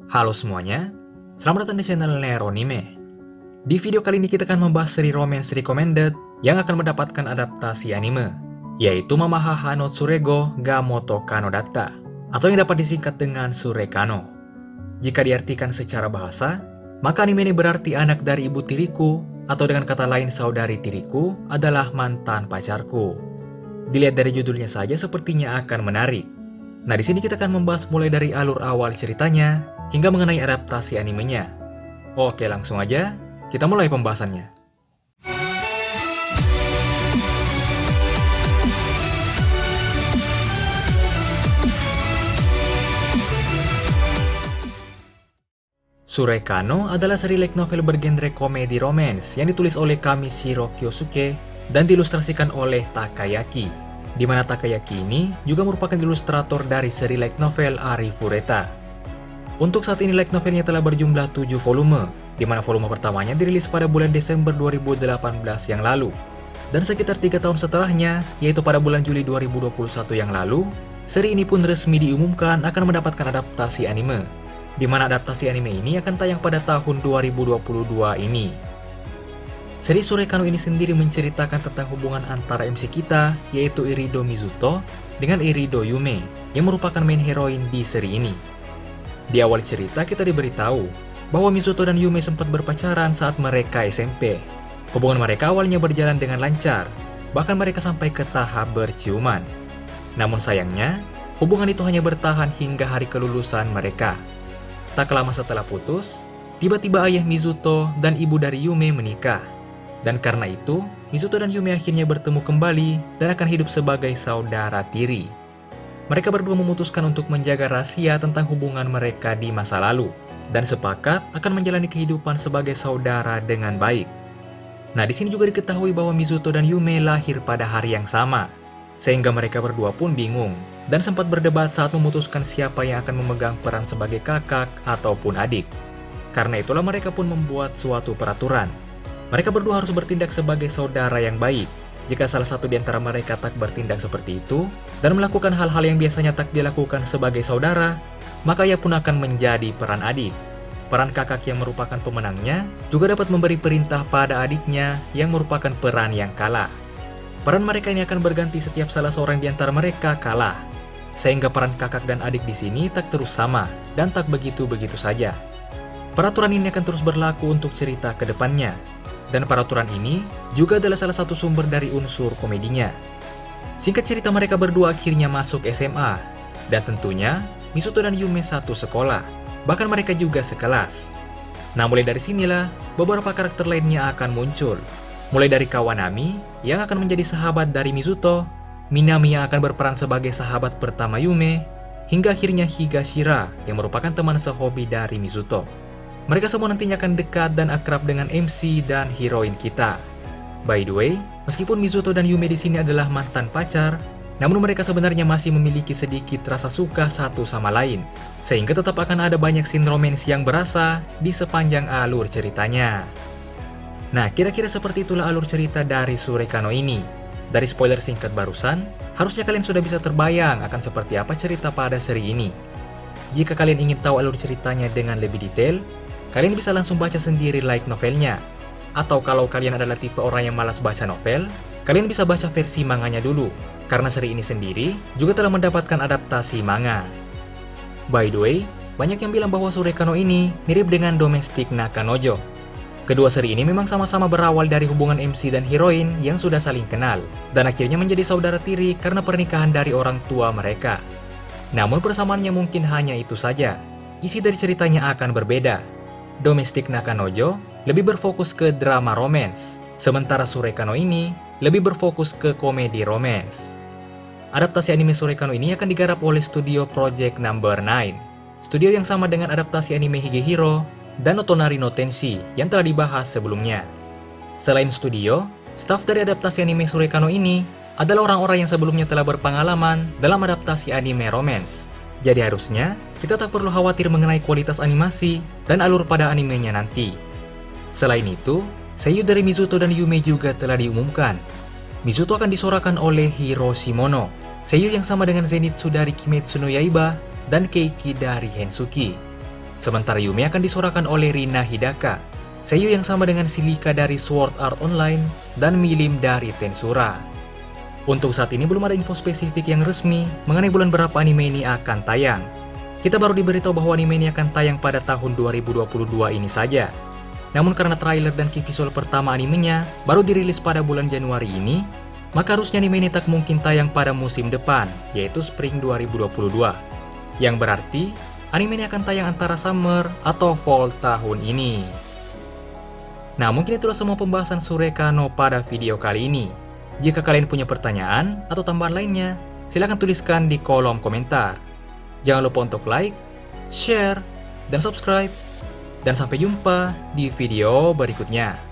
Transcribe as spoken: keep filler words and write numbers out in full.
Halo semuanya, selamat datang di channel Neronime. Di video kali ini kita akan membahas seri romance recommended yang akan mendapatkan adaptasi anime, yaitu Mamahaha no Tsurego ga Moto Kano Datta, atau yang dapat disingkat dengan Surekano. Jika diartikan secara bahasa, maka anime ini berarti anak dari ibu tiriku, atau dengan kata lain saudari tiriku adalah mantan pacarku. Dilihat dari judulnya saja sepertinya akan menarik. Nah, di sini kita akan membahas mulai dari alur awal ceritanya hingga mengenai adaptasi animenya. Oke, langsung aja kita mulai pembahasannya. Surekano adalah seri light novel bergenre komedi romance yang ditulis oleh Kamishiro Kyosuke dan diilustrasikan oleh Takayaki, di mana Takayaki ini juga merupakan ilustrator dari seri light novel Ari Fureta. Untuk saat ini light novelnya telah berjumlah tujuh volume, di mana volume pertamanya dirilis pada bulan Desember dua ribu delapan belas yang lalu. Dan sekitar tiga tahun setelahnya, yaitu pada bulan Juli dua ribu dua puluh satu yang lalu, seri ini pun resmi diumumkan akan mendapatkan adaptasi anime, di mana adaptasi anime ini akan tayang pada tahun dua ribu dua puluh dua ini. Seri Surekano ini sendiri menceritakan tentang hubungan antara M C kita, yaitu Irido Mizuto, dengan Irido Yume, yang merupakan main heroin di seri ini. Di awal cerita kita diberitahu bahwa Mizuto dan Yume sempat berpacaran saat mereka S M P. Hubungan mereka awalnya berjalan dengan lancar, bahkan mereka sampai ke tahap berciuman. Namun sayangnya, hubungan itu hanya bertahan hingga hari kelulusan mereka. Tak lama setelah putus, tiba-tiba ayah Mizuto dan ibu dari Yume menikah. Dan karena itu, Mizuto dan Yume akhirnya bertemu kembali dan akan hidup sebagai saudara tiri. Mereka berdua memutuskan untuk menjaga rahasia tentang hubungan mereka di masa lalu, dan sepakat akan menjalani kehidupan sebagai saudara dengan baik. Nah, di sini juga diketahui bahwa Mizuto dan Yume lahir pada hari yang sama, sehingga mereka berdua pun bingung, dan sempat berdebat saat memutuskan siapa yang akan memegang peran sebagai kakak ataupun adik. Karena itulah mereka pun membuat suatu peraturan. Mereka berdua harus bertindak sebagai saudara yang baik. Jika salah satu di antara mereka tak bertindak seperti itu, dan melakukan hal-hal yang biasanya tak dilakukan sebagai saudara, maka ia pun akan menjadi peran adik. Peran kakak yang merupakan pemenangnya, juga dapat memberi perintah pada adiknya yang merupakan peran yang kalah. Peran mereka ini akan berganti setiap salah seorang di antara mereka kalah, sehingga peran kakak dan adik di sini tak terus sama, dan tak begitu-begitu saja. Peraturan ini akan terus berlaku untuk cerita ke depannya. Dan peraturan ini juga adalah salah satu sumber dari unsur komedinya. Singkat cerita, mereka berdua akhirnya masuk S M A. Dan tentunya, Mizuto dan Yume satu sekolah. Bahkan mereka juga sekelas. Nah, mulai dari sinilah, beberapa karakter lainnya akan muncul. Mulai dari Kawanami, yang akan menjadi sahabat dari Mizuto, Minami yang akan berperan sebagai sahabat pertama Yume, hingga akhirnya Higashira, yang merupakan teman sehobi dari Mizuto. Mereka semua nantinya akan dekat dan akrab dengan M C dan heroin kita. By the way, meskipun Mizuto dan Yume di sini adalah mantan pacar, namun mereka sebenarnya masih memiliki sedikit rasa suka satu sama lain, sehingga tetap akan ada banyak scene romance yang berasa di sepanjang alur ceritanya. Nah, kira-kira seperti itulah alur cerita dari Surekano ini. Dari spoiler singkat barusan, harusnya kalian sudah bisa terbayang akan seperti apa cerita pada seri ini. Jika kalian ingin tahu alur ceritanya dengan lebih detail, kalian bisa langsung baca sendiri light novelnya. Atau kalau kalian adalah tipe orang yang malas baca novel, kalian bisa baca versi manganya dulu, karena seri ini sendiri juga telah mendapatkan adaptasi manga. By the way, banyak yang bilang bahwa Surekano ini mirip dengan Domestic Nakanojo. Kedua seri ini memang sama-sama berawal dari hubungan M C dan heroin yang sudah saling kenal, dan akhirnya menjadi saudara tiri karena pernikahan dari orang tua mereka. Namun persamaannya mungkin hanya itu saja, isi dari ceritanya akan berbeda. Domestic Nakanojo lebih berfokus ke drama romance, sementara Surekano ini lebih berfokus ke komedi romance. Adaptasi anime Surekano ini akan digarap oleh studio Project Number nine, studio yang sama dengan adaptasi anime Higehiro dan Otonari no Tenshi yang telah dibahas sebelumnya. Selain studio, staf dari adaptasi anime Surekano ini adalah orang-orang yang sebelumnya telah berpengalaman dalam adaptasi anime romance. Jadi harusnya, kita tak perlu khawatir mengenai kualitas animasi dan alur pada animenya nanti. Selain itu, seiyuu dari Mizuto dan Yume juga telah diumumkan. Mizuto akan disorakan oleh Hiro Shimono, seiyuu yang sama dengan Zenitsu dari Kimetsu no Yaiba dan Keiki dari Hensuki. Sementara Yume akan disuarakan oleh Rina Hidaka, seiyuu yang sama dengan Silika dari Sword Art Online dan Milim dari Tensura. Untuk saat ini belum ada info spesifik yang resmi mengenai bulan berapa anime ini akan tayang. Kita baru diberitahu bahwa anime ini akan tayang pada tahun dua ribu dua puluh dua ini saja. Namun karena trailer dan key visual pertama animenya baru dirilis pada bulan Januari ini, maka harusnya anime ini tak mungkin tayang pada musim depan, yaitu Spring dua ribu dua puluh dua. Yang berarti, anime ini akan tayang antara summer atau fall tahun ini. Nah, mungkin itulah semua pembahasan Sureka no pada video kali ini. Jika kalian punya pertanyaan atau tambahan lainnya, silahkan tuliskan di kolom komentar. Jangan lupa untuk like, share, dan subscribe. Dan sampai jumpa di video berikutnya.